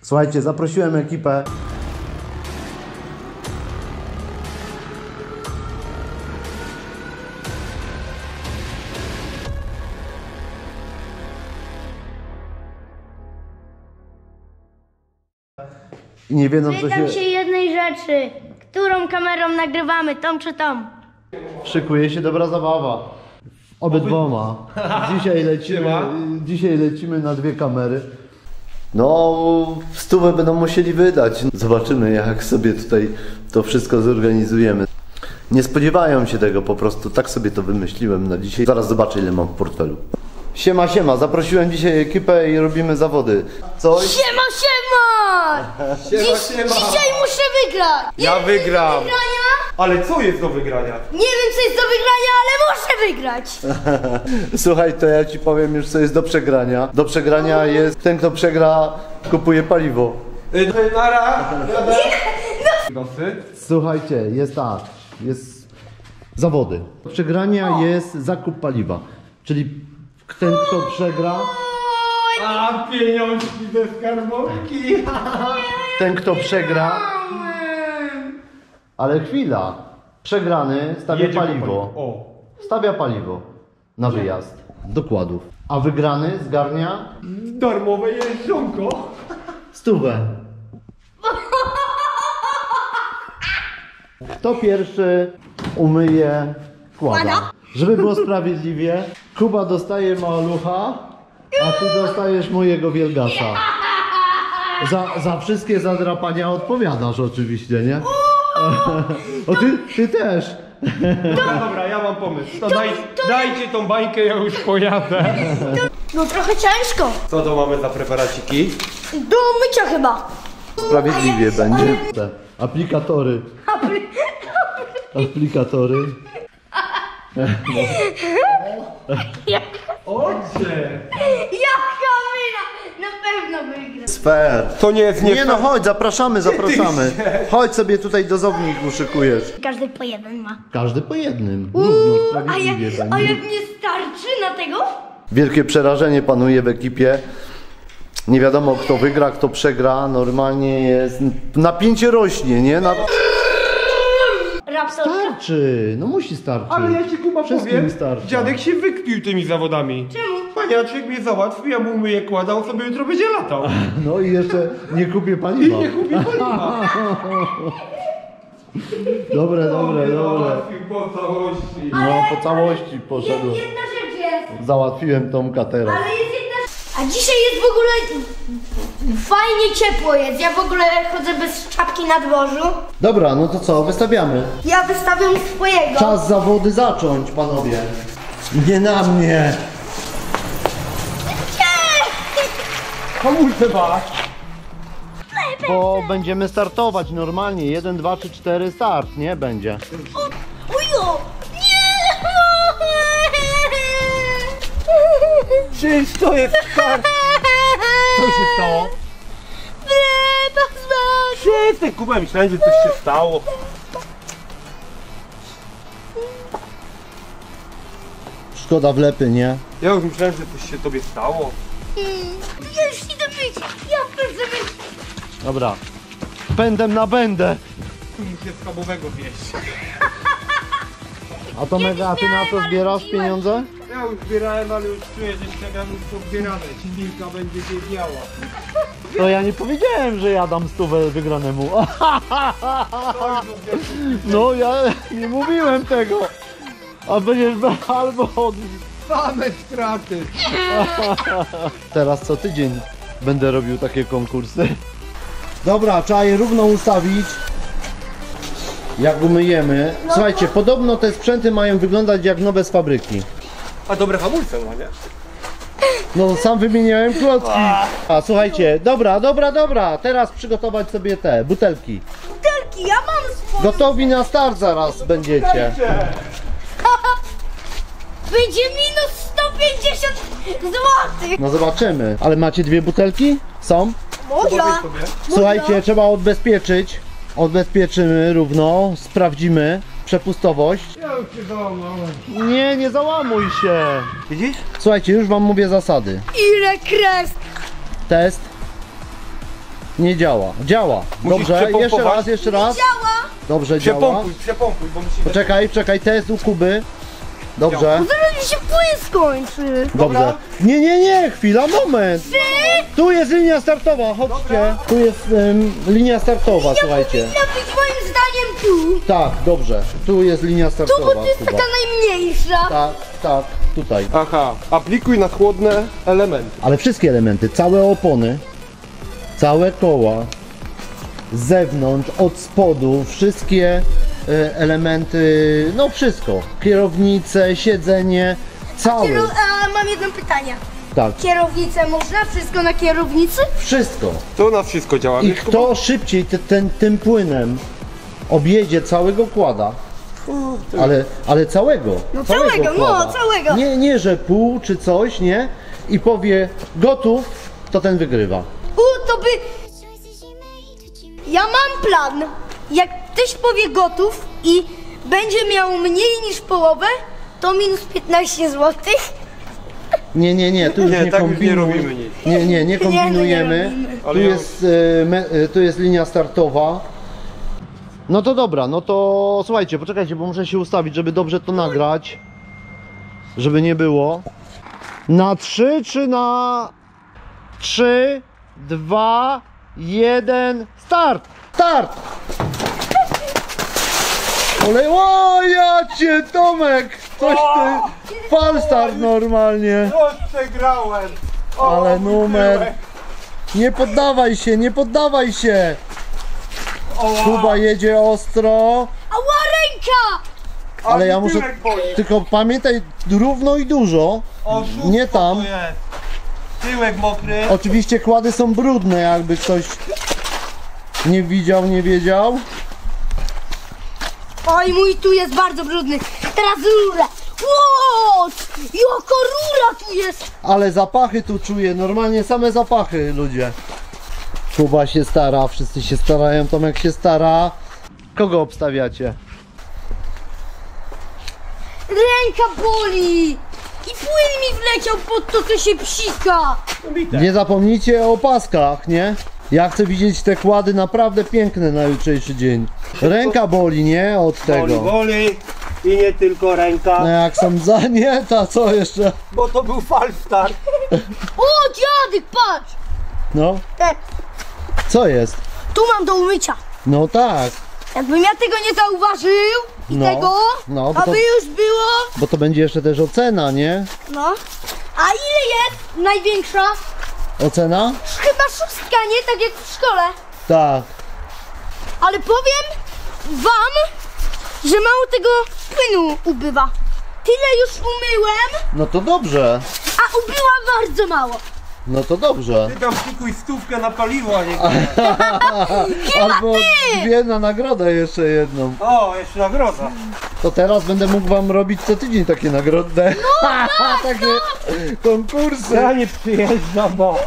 Słuchajcie, zaprosiłem ekipę. I nie wiedzą, co Pytam się jednej rzeczy. Którą kamerą nagrywamy, tą czy tą? Szykuje się dobra zabawa. Obydwoma. Dzisiaj lecimy na 2 kamery. No, 100 będą musieli wydać. Zobaczymy, jak sobie tutaj to wszystko zorganizujemy. Nie spodziewają się tego po prostu. Tak sobie to wymyśliłem na dzisiaj. Zaraz zobaczę, ile mam w portfelu. Siema, siema. Zaprosiłem dzisiaj ekipę i robimy zawody. Coś? Siema, siema! Dzisiaj muszę wygrać! Ja wygram! Wygrania? Ale co jest do wygrania? Nie wiem, co jest do wygrania, ale muszę wygrać! Słuchaj, to ja ci powiem już, co jest do przegrania. Do przegrania jest ten, kto przegra, kupuje paliwo. Nara! Nosy? Słuchajcie, jest tak, jest zawody. Do przegrania jest zakup paliwa. Czyli ten, kto przegra, A, pieniążki ze skarbonki! ten, kto przegra, ale chwila, przegrany stawia Jedzie po paliwo. O! Stawia paliwo na wyjazd, dokładów. A wygrany zgarnia Darmowe jeżdżonko! 100. Kto pierwszy umyje kłada. Żeby było sprawiedliwie, Kuba dostaje malucha, a ty dostajesz mojego wielgasa. Za wszystkie zadrapania odpowiadasz oczywiście, nie? O, ty też. Dobra, ja mam pomysł. To dajcie tą bańkę, ja już pojadę. No trochę ciężko. Co to mamy za preparaciki? Do mycia chyba. Sprawiedliwie będzie. Te aplikatory. Aplikatory. Odzie! Jaka mina! Na pewno wygra. Sfer. To nie jest Nie no, chodź, zapraszamy. Chodź sobie tutaj dozownik uszykujesz. Każdy po jeden ma. Każdy po jednym. Równo, sprawiedliwie A będzie. jak nie starczy na tego? Wielkie przerażenie panuje w ekipie. Nie wiadomo, kto wygra, kto przegra. Normalnie jest... Napięcie rośnie, nie? Raptor. Starczy, no musi starczyć. Ale ja ci, Kuba, Wszystkim powiem, starczy. dziadek się wykpił tymi zawodami. Czemu? Paniaczek mnie załatwił, ja mu myję kłada, on sobie jutro będzie latał. No i jeszcze nie kupię paliwa. Nie kupi paliwa. Dobre. Załatwił po całości. No, po całości poszedłem. Jedna rzecz jest. Załatwiłem Tomka teraz. Ale jest jedna rzecz. A dzisiaj jest w ogóle fajnie ciepło jest. Ja w ogóle chodzę bez czapki na dworzu. Dobra, no to co, wystawiamy. Ja wystawiam swojego. Czas zawody zacząć, panowie. Nie na mnie. Hamulce masz. Bo będziemy startować normalnie. 1, 2, 3, 4 start, nie? Będzie. Ujo! Nie! Czyż to jest kar... Co się stało? Przestań, Kuba, myślałem, że coś się stało. Szkoda wlepy, nie? Ja już myślałem, że coś się tobie stało. Ja już idę myć. Ja chcę myć. Dobra. Pędem na będę. Muszę schabowego wieść. A to mega, a ty na co zbierasz pieniądze? Ja już zbierałem, ale już czuję, że Instagram już pozbierane. Silnika będzie biegała. To ja nie powiedziałem, że ja dam 100 wygranemu. No ja nie mówiłem tego. A będziesz albo od... Same straty. Teraz co tydzień będę robił takie konkursy. Dobra, trzeba je równo ustawić. Jak umyjemy. Słuchajcie, podobno te sprzęty mają wyglądać jak nowe z fabryki. A dobre hamulce ma, nie? No sam wymieniałem klocki. A słuchajcie, dobra. Teraz przygotować sobie te butelki. Butelki, ja mam swoje. Gotowi na start zaraz będziecie. Będzie minus 150 zł. No zobaczymy. Ale macie 2 butelki? Są? Moja. Słuchajcie, trzeba odbezpieczyć. Odbezpieczymy równo, sprawdzimy przepustowość. Ja już się załamałem. Nie załamuj się. Widzisz? Słuchajcie, już wam mówię zasady. Ile kres. Test. Nie działa. Działa. Musisz Dobrze, przepompować. jeszcze raz. Działa! Dobrze, działa. Przepompuj, bo musimy... Poczekaj, test u Kuby. Dobrze. Zaraz mi się płyn skończy. Dobrze. Nie, chwila, moment. Tu jest linia startowa, chodźcie. Tu jest linia startowa, słuchajcie. Powinna być moim zdaniem tu. Tak, dobrze. Tu jest linia Tu, bo startowa, to jest Kuba. taka najmniejsza. Tak, tutaj. Aha, aplikuj na chłodne elementy. Ale wszystkie elementy, całe opony, całe koła, z zewnątrz, od spodu, wszystkie elementy, no wszystko. Kierownice, siedzenie, całe. A mam jedno pytanie. Tak, Kierownicę można? Wszystko na kierownicy? wszystko. To na wszystko działa. I wiesz, Kuba? kto szybciej tym płynem objedzie całego kłada, ale całego. No całego, kłada. całego. Nie, że pół czy coś, nie? I powie gotów, to ten wygrywa. To by... Ja mam plan. Jak ktoś powie gotów i będzie miał mniej niż połowę, to minus 15 zł. Nie, tu już Nie, nie tak już nie kombinuj. robimy nic. Nie kombinujemy. robimy. Tu Ale ja- jest, tu jest linia startowa. No to dobra, no to słuchajcie, poczekajcie, bo muszę się ustawić, żeby dobrze to nagrać. Żeby nie było. Na 3 czy na 3, 2, 1, start! Start! O ja cię, Tomek! Coś ty... Falstart normalnie. Przegrałem. Ale numer. Nie poddawaj się, nie poddawaj się. Kuba jedzie ostro. Ała, ręka! Ale ja muszę... tyłek boli. Tylko pamiętaj równo i dużo. Oszustwo Nie tam. to jest. Tyłek mokry. Oczywiście kłady są brudne, jakby ktoś nie widział, nie wiedział. Oj, mój tu jest bardzo brudny. Teraz rurę. Ło! Jaka rura tu jest! Ale zapachy tu czuję, normalnie same zapachy, ludzie. Kuba się stara, wszyscy się starają, Tomek się stara. Kogo obstawiacie? Ręka boli! I płyn mi wleciał pod to, co się psika! Nie zapomnijcie o opaskach, nie? Ja chcę widzieć te kłady naprawdę piękne na jutrzejszy dzień. Ręka boli, nie? Od tego. Boli i nie tylko ręka, No jak są za nie, to co jeszcze? bo to był falstart. O, dziadek, patrz! No, E, co jest? tu mam do umycia. No tak, Jakbym ja tego nie zauważył i No, tego, no, bo a to- by już było, bo to będzie jeszcze też ocena, nie? no. A ile jest największa? Ocena? Chyba 6, nie? Tak jak w szkole. Tak. Ale powiem wam, że mało tego płynu ubywa. Tyle już umyłem, No to dobrze. a ubyła bardzo mało. No to dobrze. Ty tam pikuj stówkę na paliwo, a nie... Albo dwie na nagrodę jeszcze jedną. O, jeszcze nagroda. To teraz będę mógł wam robić co tydzień takie nagrody. No, takie konkursy. Ja nie przyjeżdżam, bo...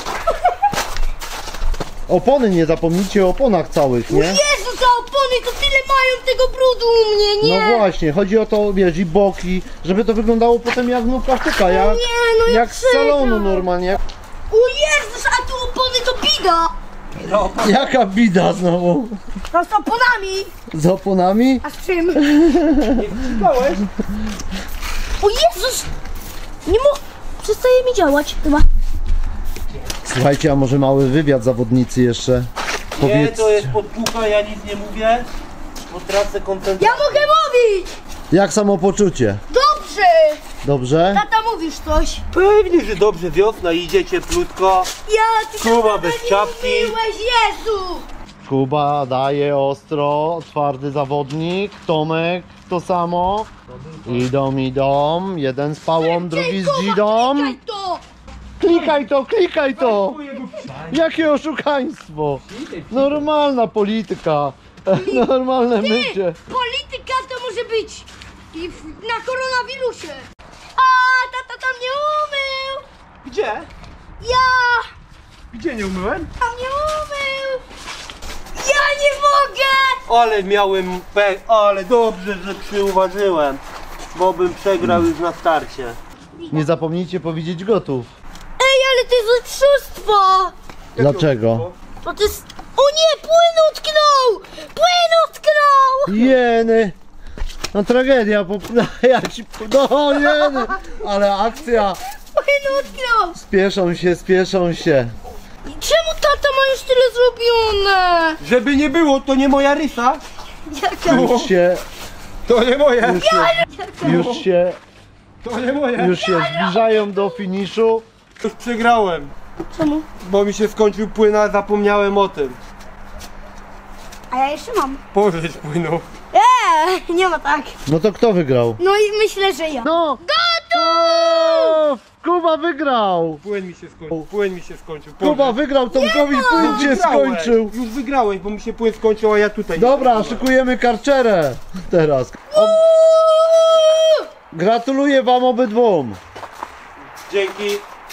Opony nie zapomnijcie o oponach całych, nie? Jezu, za opony to tyle mają tego brudu u mnie, nie? No właśnie, chodzi o to, wiesz, i boki, żeby to wyglądało potem jak nówka sztuka, jak, nie, no ja jak z salonu normalnie. O Jezus, a tu opony to bida. Jaka bida znowu? No z oponami. Z oponami? A z czym? Nie wciskałeś? O Jezus! Nie mo... Przestaje mi działać chyba. Słuchajcie, a może mały wywiad zawodnicy jeszcze? Nie, to jest podpucha, ja nic nie mówię, bo tracę Ja koncentrację. mogę mówić! Jak samopoczucie? Dobrze! Dobrze? Tata, mówisz coś? Pewnie, że dobrze, wiosna idzie cieplutko. Ja, ty Kuba tata bez nie czapki. mówiłeś, Jezu! Kuba daje ostro, twardy zawodnik, Tomek to samo. Idą, jeden z pałą, drugi z dzidą. Klikaj to! Klikaj to! Jakie oszukaństwo! Normalna polityka, normalne mycie. Polityka to może być i na koronawirusie. A, tata tam nie umył! Gdzie? Ja Gdzie nie umyłem? tam nie umył! Ja nie mogę! Ale miałem ale dobrze, że przyuważyłem, bo bym przegrał już na starcie. Nie zapomnijcie powiedzieć gotów. Ej, ale to jest oszustwo! Dlaczego? To jest... O nie, płyn utknął! Płyn utknął! Jeny! No tragedia, ja ci... No jeny! Ale akcja! Płyn utknął! Spieszą się. I czemu tata ma już tyle zrobione? Żeby nie było, to nie moja rysa. Jaka? To nie moje. To nie moje. Już się zbliżają do finiszu. Już przegrałem, Czemu? bo mi się skończył płyn, a zapomniałem o tym. A ja jeszcze mam. Pożycz płynu. Nie ma tak. No to kto wygrał? No i myślę, że ja. No! Gotów! Kuba wygrał! Płyn mi się skończył. Kuba wygrał, Tomkowi płyn się skończył. Już wygrałeś, bo mi się płyn skończył, a ja tutaj. Dobra, szykujemy karczerę teraz. Gratuluję wam obydwom. Dzięki.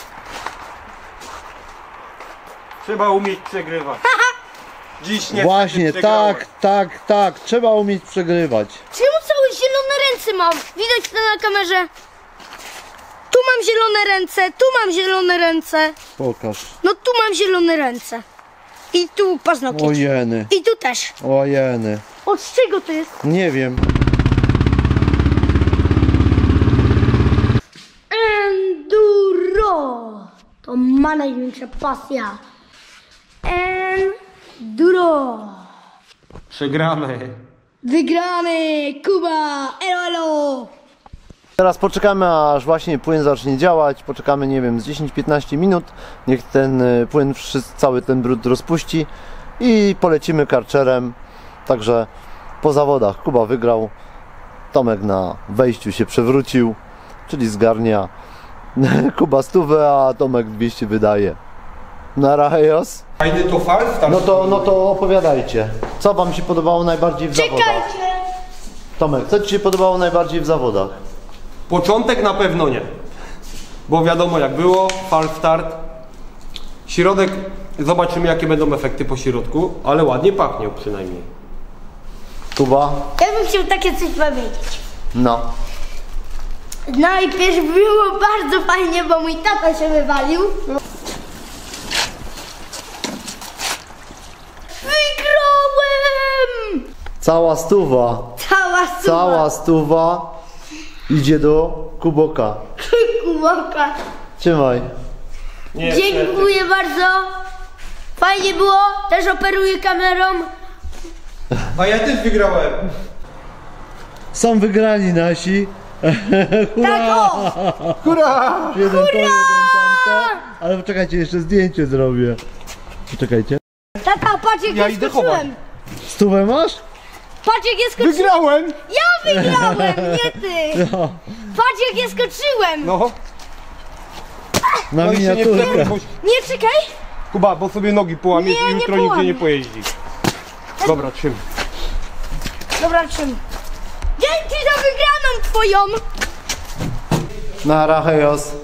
Trzeba umieć przegrywać. Dziś nie. Właśnie, tak. Trzeba umieć przegrywać. Czemu całe zielone ręce mam? Widać to na kamerze. Tu mam zielone ręce, tu mam zielone ręce. Pokaż. No tu mam zielone ręce. I tu paznokieć. Ojeny, I tu też. ojeny. Od czego to jest? Nie wiem. Enduro. To ma największa pasja. Enduro. Przegramy. Wygramy. Kuba. Elo, elo. Teraz poczekamy, aż właśnie płyn zacznie działać. Poczekamy, nie wiem, z 10-15 minut. Niech ten płyn, cały ten brud rozpuści i polecimy karczerem. Także po zawodach Kuba wygrał. Tomek na wejściu się przewrócił, czyli zgarnia Kuba 100, a Tomek 200 wydaje. Nara, hejos. Fajny to falstart. No to opowiadajcie. Co wam się podobało najbardziej w zawodach? Czekajcie. Tomek, co ci się podobało najbardziej w zawodach? Początek na pewno nie. Bo wiadomo jak było, false start. Środek, zobaczymy jakie będą efekty po środku, ale ładnie pachnie przynajmniej. Kuba? Ja bym chciał takie coś powiedzieć. No. Najpierw było bardzo fajnie, bo mój tata się wywalił. Wygrałem! Cała 100. Cała 100 idzie do Kuboka. Kuboka. Trzymaj. Nie, Dziękuję bardzo. Fajnie było. Też operuję kamerą. a ja też wygrałem. Są wygrani nasi. Tak o! Hurra! Jeden to, jeden tamto. Ale poczekajcie, jeszcze zdjęcie zrobię. Poczekajcie. Tata, patrz jak Ja ja idę skoczyłem. 100 masz? Patrz jak ja skoczyłem. Wygrałem! Ja wygrałem, nie ty. No. Patrz jak ja skoczyłem. No, Na no i się nie miniaturkę. przewróć, bo... Nie, czekaj. Kuba, bo sobie nogi połamiesz Nie, i nie jutro nigdzie połamię. nie pojeździsz. Dobra, trzymaj. Dobra, czym? Dzięki za wygraną twoją. Nara, hejos.